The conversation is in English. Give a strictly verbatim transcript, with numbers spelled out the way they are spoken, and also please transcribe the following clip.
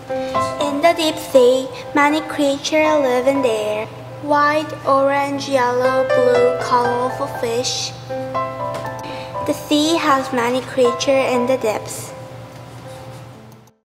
In the deep sea, many creatures live in there. White, orange, yellow, blue, colorful fish. The sea has many creatures in the depths.